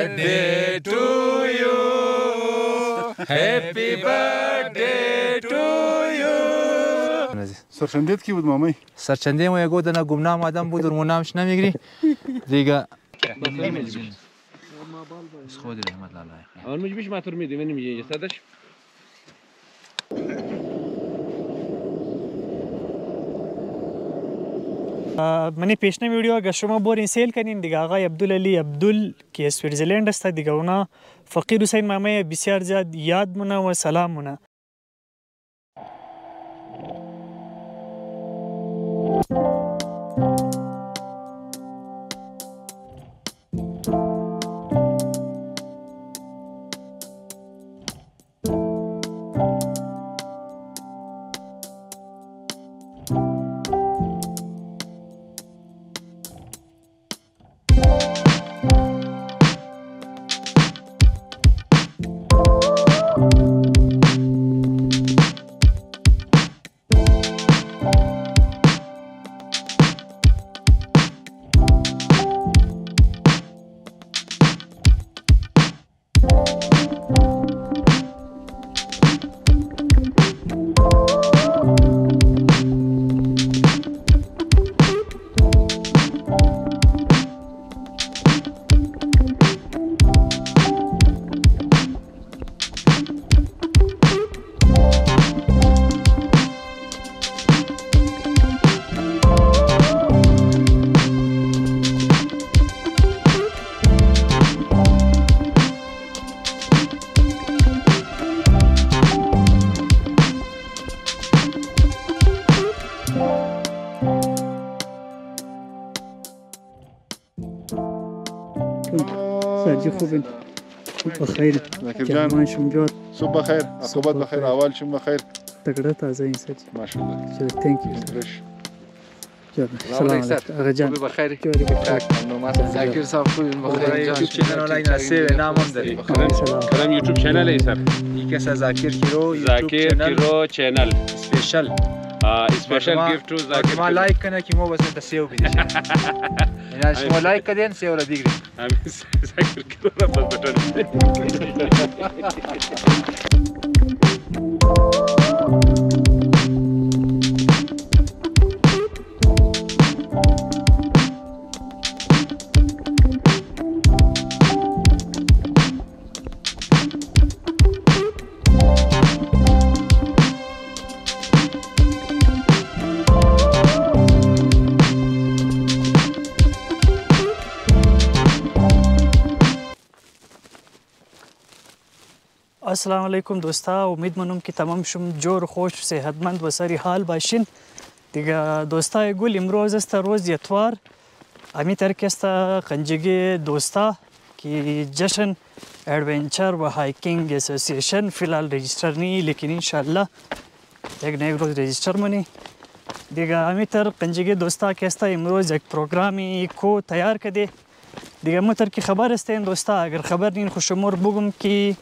birthday to you. Happy birthday to you. سرچندیت کی بود مامی؟ سرچنده ما یگو دنا گمنام آدم بود و منامش نمیگیری دیگه خودی رحمت الله اون مش بیش ما ترمیدی من میگه جسدش من پیشنه ویدیو اگه شما برین سیل کنین دیگه آقای عبدالعلی عبدل که سویتزرلند است دیگه اونا فقیر حسین مامه بسیار زیاد یاد مونه و سلام مونه. ساجي خوبين بخير جان شمجوت صبح بخير عقبات بخير اول شم بخير تقدر تازين ساجي ما شاء الله شكرا ثانك يو السلام عليكم اغجان بخير ذاكر صاحب بخير يوتيوب چینل اونلاین هستی نام هم داری کدام یوتیوب چینل ای سر یکی ذاکر کیرو کیرو چینل سپیشل اسپیشل گیفت تو ذاکر ما لایک کنه که مو بس انت سیو بدیش یعنی شما لایک کردین سیو را دیگری ذاکر کیرو را بس بٹن السلام علیکم دوستا امید منم که تمام شما جور خوش صحتمند و سری حال باشین دیگه دوستا گل امروز است روز اتوار امی ترک است قنجگی دوستا که جشن ادونچر و هایکینگ اسوسییشن فیلال رجیستر نی لیکن انشالله یک نه روز رجیستر منی دیگه امی تر قنجگی دوستا که است امروز یک پروگرامی کو تیار کده دیگه متر کی خبر است این دوستا اگر خبر نین خوشمور بگم که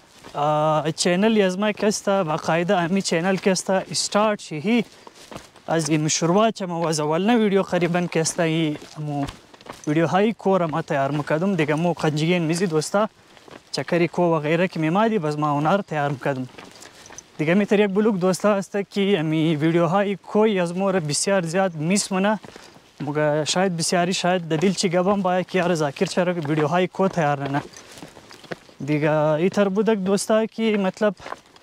چینل یزما کستا باقاعده امی چینل کستا استارت شهی از این شروعات ما از اولنا ویدیو قریبا کستا مو ویدیو های کور ما تیار مکدم دیگه مو قنجگین میزی دوستا چکری کو و غیره که میمادی بس ما اونار تیار مکدم دیگه می تر یک بلوک دوستا است که امی ویدیو های کوی از مور بسیار زیاد میسمونه مگه شاید بسیاری شاید دلیل چی گبم باید که یار ذاکر چرا ویدیو های کو تیار نه دیگه ایتر بودک دوستا که مطلب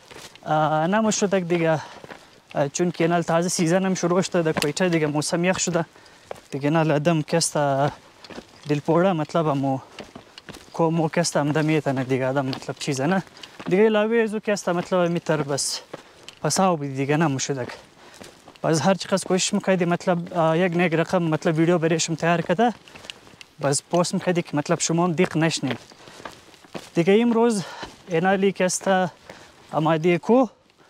نمشدک دیگه چون که نال تازه سیزن هم شروع شده در کویته دیگه موسم یخ شده دیگه نال ادم کستا دلپوڑا مطلب مو کو مو کستا هم دمیتنه دیگه ادم مطلب چیزه نه دیگه علاوه ازو کستا مطلب میتر بس پساو بید دیگه نمشدک باز هر چقدر کوشش میکردی مطلب یک نگ رقم مطلب ویدیو برایشم تیار کرده باز پوست میکردی که مطلب شما هم دیق نشنید دیگه امروز اینالی کستا آماده کو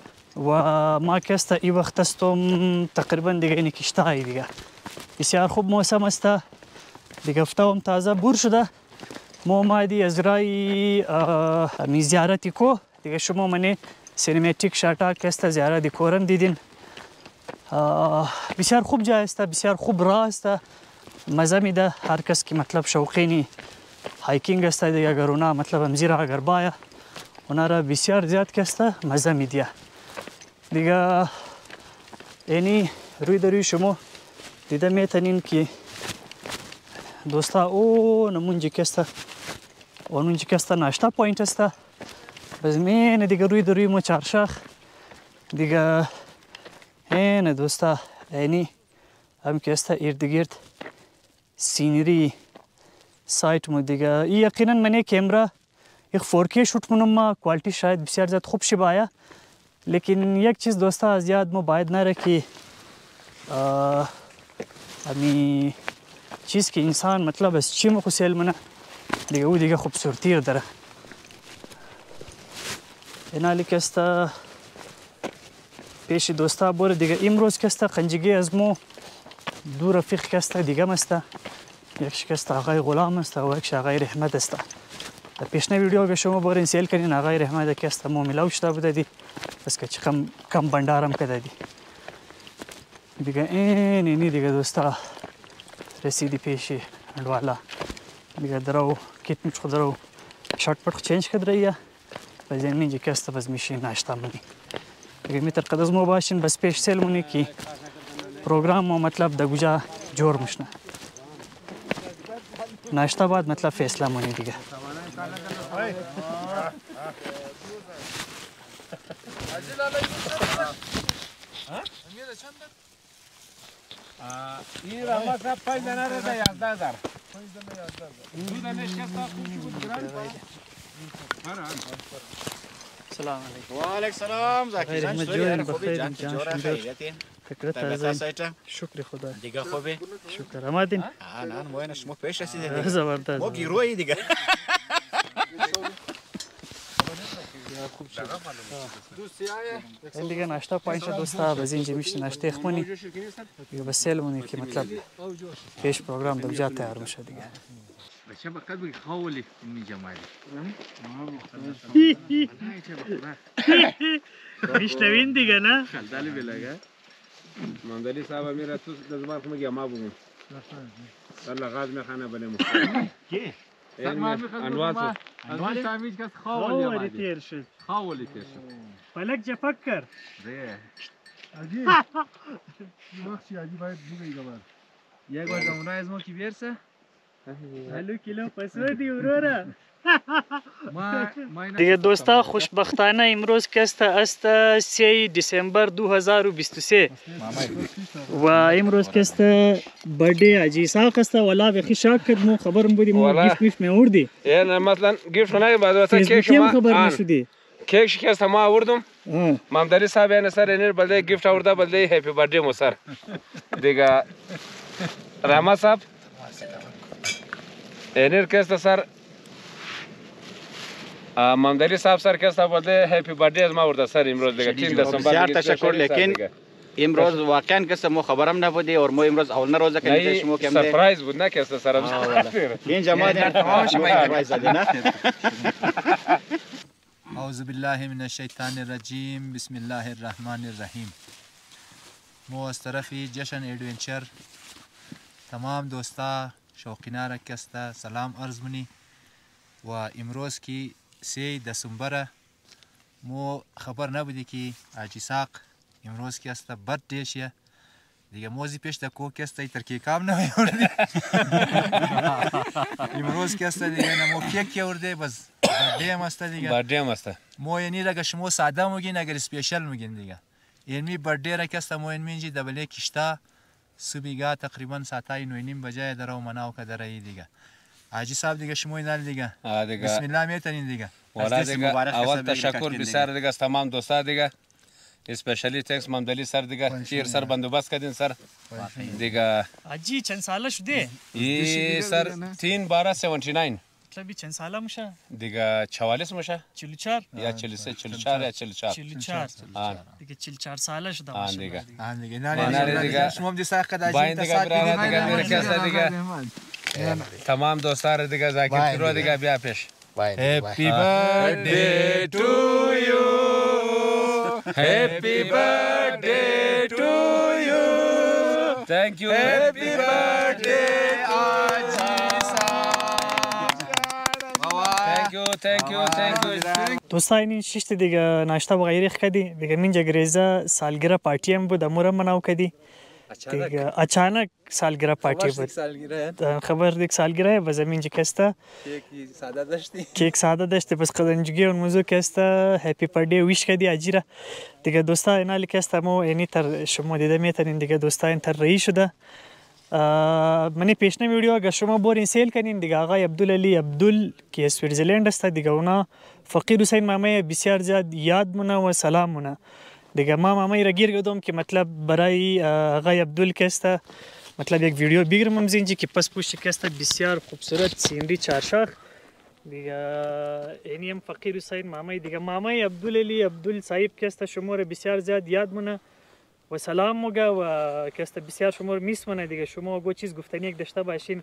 و ما کستا ای وقت استم تقریبا دیگه اینی کشتایی دیگه بسیار خوب موسم است دیگه افتاوم تازه بور شده ما آمادی از رای می زیارتی کو دیگه شما منی سینماتیک شاتا کستا زیارت کورم دیدین بسیار خوب جای است بسیار خوب راه است مزه میده هر کس که مطلب شوقینی Hiking است دیگه گرونا مطلب امزیرا اگر بایا اونا را بسیار زیاد کسته مزه میدیه دیگه اینی روی دروی شما دیده میتونین که دوستا او نمونجی کسته اونجی کسته ناشتا پوینت است بس مین دیگه روی دروی مو چارشاخ دیگه این دوستا اینی هم کسته ایردگیرد سینری سایت مو دیگه یقینا من یک کامرا یک 4K شوت منم ما کوالتی شاید بسیار زیاد خوب شی باید لیکن یک چیز دوستا از یاد ما باید نره که امی چیز که انسان مطلب از چی مخو سیل منه دیگه او دیگه خوبصورتی داره اینا لیکستا پیش دوستا بوره دیگه امروز کستا قنجگی از مو دو رفیق کستا دیگه مستا یکش کستا آقای غلام است و یکش آقای رحمت است در پیشنه ویدیو که شما بارین سیل کنین آقای رحمت کستا مو ملاو شده بوده دی بس که چی کم بندارم کده دی دیگه اینی دیگه دوستا رسیدی پیشی اندوالا دیگه درو کیت میچ خود درو شارت پٹ چینج کد رਹੀه بس این میجی کستا بس میشی ناشتا منی دیگه میتر قدز مو باشین بس پیش سیل منی کی پروگرام مو مطلب دگوجا جور مشنه ناشتا بعد مطلب فیصله منی دیگه این رما صاحب 5 دانه را ده 11000 دو دانه شکستا خوب شو بود گران سلام علیکم و علیکم سلام زاکی جان چطوری خوبی جان جورا خیریتی فکرت طبیعت از سایت شکر خدا دیگه خوبی شکر آمدین نه موین شما پیش رسیدید زبردست ما گیروی دیگه این دیگه ناشتا پایین شد دوستا باز اینجا میشه ناشته اخمونی دیگه بس سیلمونی که مطلب پیش پروگرام دوجا تیار میشه دیگه شبه قد خاولي من جمالي میشنوین دیگه نه خلدالي بلاقا مندلي صاحب امير تو دزبار خمجي ما بقول والله غاز مخانه بني مختار كي انواع انواع تعميد كاس خاولي تیر شد خاولي تيش فلک جا فکر عجیب وقتی عجیب باید بگی گبر یک بار زمانه از ما کی بیرسه هلو کیلو پسودی اورورا ما دیگه دوستا خوشبختانه امروز کسته است 3 دسامبر 2023 و امروز کسته بردی عجیساق است ولا به خشاک کدمو خبرم بودی مو گیفت میف میوردی يعني مثلا جيف هناك بعد وقت كيك فیسبوکی ما خبر نشدی كيك شكست ما اوردم مامداري صاحب انا سر انير بلدي جيفت اوردا بلدي هابي بردي مو سر ديغا راما صاحب انير كست سر مامداري صاحب سر كست بلدي هابي بردي از ما اوردا سر امروز ديغا 3 دسامبر بسیار تشکر لیکن امروز واقعا کس مو خبرم نبودی اور مو امروز اول روزه که شما کم ده سرپرایز بود نه کس سر این جماعت تمام شما سرپرایز نه اعوذ بالله من الشیطان الرجیم بسم الله الرحمن الرحیم مو از طرفی جشن ایڈونچر تمام دوستا شوقینا کستا سلام عرض منی و امروز کی 3 دسامبر مو خبر نبودی که عجیساق امروز کی است برثدے شه دیگه موزی پیش دکو کی است تر کی کام نه وردی امروز کی است دیگه نمو کیک کی ورده بس برثدے است دیگه برثدے است مو یعنی رگه شما ساده میگین اگر اسپیشال میگین دیگه یعنی برثدے را کی است مو این منجی دبل کشتا صبحگاه تقریبا ساعتای 9:30 بجای درو مناو کدرای دیگه حاجی صاحب دیگه شما اینال دیگه بسم الله میتونین دیگه والا دیگه اول تشکر بسیار دیگه از تمام دوستا دیگه اسپیشلی تکس مامدلی سر دیگه چیر سر بندوبست کردین سر دیگه عجی چند ساله شده ای سر 3/12/79 مطلبی چند ساله میشه دیگه 44 میشه 44 یا 43 44 یا 44 44 دیگه 44 ساله شده آن دیگه دیگه نه دیگه شما هم ساخت کدا باین دیگه برادر دیگه میره کسا دیگه تمام دوستا دیگه زاکر رو دیگه بیا پیش هپی برثدے to you happy birthday to you thank you happy birthday دوستان این شش دیگه ناشتا و غیره کردی دیگه منجا گریزا سالگرا پارتی هم بود امورم مناو کردی دیگه اچانک سالگرا پارتی بود خبر دیگه سالگرا و زمین جکستا کیک ساده داشتی بس قدنجگی اون موضوع کستا هپی بردی ویش کردی اجیرا دیگه دوستا اینا لکستا مو اینی تر شما دیده میتونین دیگه دوستا این تر رئی شده منی پیشنه ویدیو اگه شما بورین سیل کنین دیگه آقای عبدالعلی عبدل که سویتزرلند است دیگه اونا فقیر حسین مامای بسیار زیاد یاد مونه و سلام مونه دیگه ما مامای را گیر گردم که مطلب برای آقای عبدل که است مطلب یک ویدیو بگیرم زینجی که پس پوشت که است بسیار خوبصورت سینری چارشاخ دیگه اینی هم فقیر حسین مامای دیگه مامای عبدالعلی عبدل صاحب که است شما را بسیار زیاد یاد مونه و سلام موگه و کست بسیار شما رو میسمونه دیگه شما گو چیز گفتنی یک داشته باشین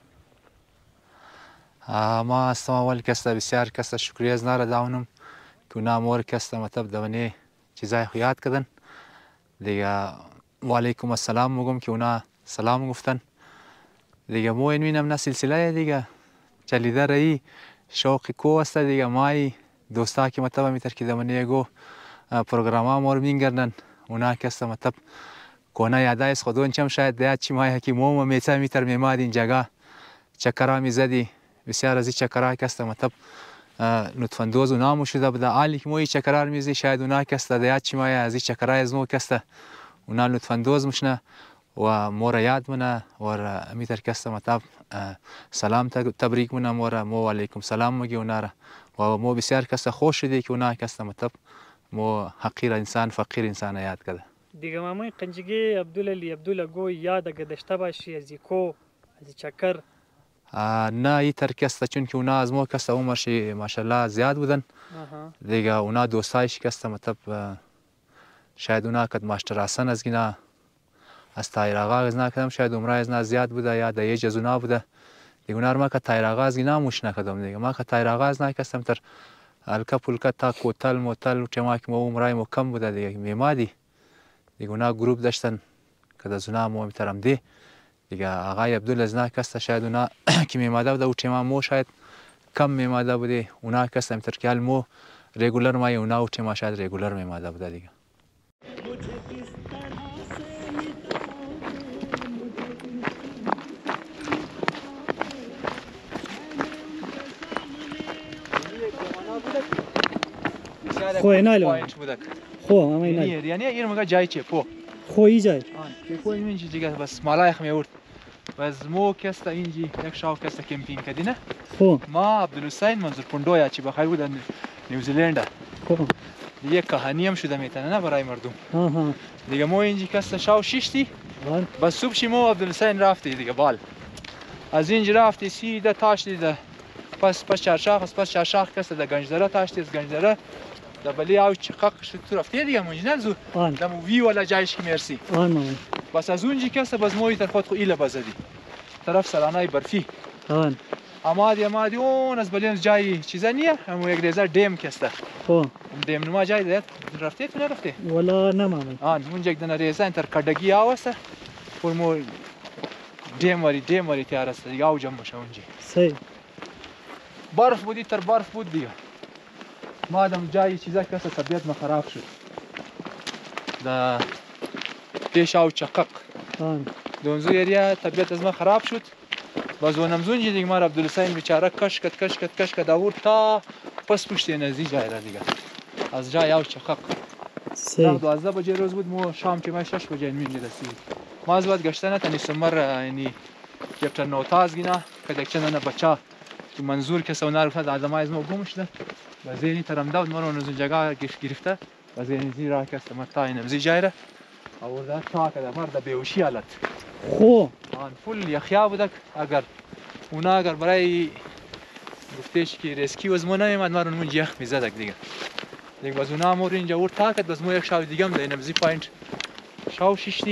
ما هستم اول کست بسیار کست شکریه از ناره داونم که اونا مور کست مطلب دوانی چیزای خو یاد کردن دیگه و علیکم السلام موگم که اونا سلام گفتن دیگه مو این مینم نه سلسله دیگه چلیده رایی شوقی کو است دیگه مای دوستا که مطلب میتر که دوانی گو پروگراما مور مینگردن اونا کست مطلب کنه یاده از خودون چم شاید دیاد چی مای حکی موم و میتا میتر میماد این جگه چکرها میزدی بسیار از این چکرها کست مطلب نطفندوز و نامو شده بوده آلی که موی چکرها میزی شاید اونا کست دیاد چی مای از این چکرها از نو کست اونا نطفندوز مشنه و مور یاد منه و میتر کست مطلب سلام تبریک منه مو علیکم سلام مگی اونا را و مو بسیار کست خوش شدی که اونا کست مطلب مو حقیر انسان فقیر انسان یاد کرده دیگه مامای قنجگی عبدالعلی عبدالگو یاد اگه داشته باشی از کو از چکر نه ای تر کسته چون که اونا از مو کسته عمرش ماشاءالله زیاد بودن دیگه اونا دوستایش کسته مطلب شاید اونا کد ماشتر حسن از گینا از تایر آقا از نکدم شاید عمره از نه زیاد بوده یا دیج از اونا بوده دیگه اونا رو ما که تایر آقا از گینا موش نکدم دیگه ما که تایر آقا از نکستم تر الکا پولکا تا کوتل موتل چما که مو عمره مو کم بوده دیگه میمادی دیگه اونا گروپ داشتن که از اونا مو میترم دی دیگه آقای عبدال از نه کسته شاید اونا که میماده بوده و چما مو شاید کم میماده بوده اونا کسته میتر که مو ریگولر مای اونا و چما شاید ریگولر میماده بوده دیگه خو اینا لو خو ما اینا یعنی این مگه جای چه پو خو ای جای که خو این چیزی که بس مالای خمی ورد بس مو کسته اینجی یک شاو کسته کمپینگ کردینه خو ما عبدالحسین منظور پوندویا چی بخیر بود نیوزیلند خو دیگه کهانی هم شده میتونه نه برای مردم دیگه مو اینجی کسته شاو شیشتی بس صبح شی مو عبدالحسین رفتی دیگه بال از اینجا رفتی سیده تاش دیده پس چارشاخ پس چارشاخ کسته در گنجدره تاشتی از گنجدره در بلی او چقاق شد تو رفتی دیگه مونجنل زو دمو وی ولا جایش که مرسی بس از اونجی کسته بس موی طرفات خو ایله بزدی طرف سرانای برفی آمادی اون از بلی جای چیزا نیه همو یک ریزر دیم کسته دیم نما جای دیت رفتی تو نرفتی ولا نه مامی اونجا یک دونه ریزه انتر کردگی آوسته فرمو دیم واری تیار است دیگه او جمع باشه اونجی صحیح برف بودی تر برف بود دیگه مادم جایی چیزا کسه طبیعت ما خراب شد دا پیش او چقق دونزو ایریا طبیعت از ما خراب شد باز ونمزون دیگه ما عبدالحسین بیچاره کش کد آورد تا پس پشتی نزدی جای را دیگه از جای او چقق 12 بجه روز بود مو شام که ما 6 بجه میرسید ما از بعد گشتن نتونی سمر یعنی کپتر نوتاز گینا که چندان بچه که منظور که سونار گفت آدمای از ما گم شده و زینی ترم داد مرا اون جگه گرفته و زینی زی راه کست ما تا اینم زی جایره آورده تا که مرد بیهوشی حالت خو آن فل یخیا بودک اگر برای گفتش که ریسکی از ما نمیاد مرا اون یخ میزدک دیگه باز اونا مور اینجا ور تا که باز ما یک شاو دیگه هم دینم زی پوینت شاو شیشتی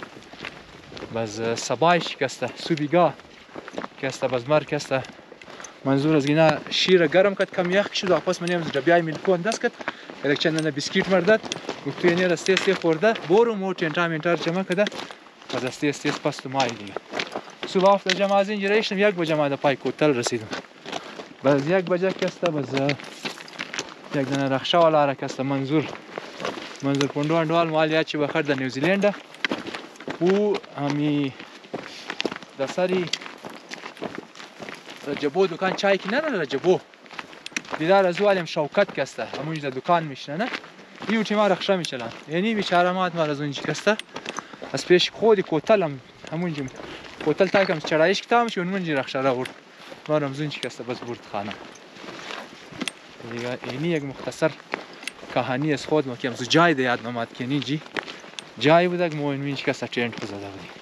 باز صباح شکسته صبحگاه کسته باز مر کسته منظور از اینا شیر گرم کرد کم یخ شد واپس من امروز جبیای میلکون دست کرد یک چندان بیسکیت مرداد گفت تو یعنی راستی خورده برو مو چنتامنتار جمع کرده از استی پس تو مای دیگه صبح افت جمع از اینجا رشتم یک بجه ما پای کوتل رسیدم باز 1 بجه کسته باز یک دانه رخشه والا را کسته منظور پوندو اندوال مال یا چی بخر در نیوزیلند او همی در سری رجبو دکان چای که نه رجبو دیدار از والیم شوکت کسته همونج در دکان میشنه نه یو چی ما رخشه میچلن یعنی بیچاره مات ما از اونجی کسته از پیش خودی کوتلم همونجی کوتل تاکم چرایش کتام شون منجی رخشه را ورد ما رمزونجی کسته بس برد خانه دیگه اینی یک مختصر کهانی از خود ما که جای ده یاد نماد کنی جی جای بوده که ما این کسته ترند زده بودیم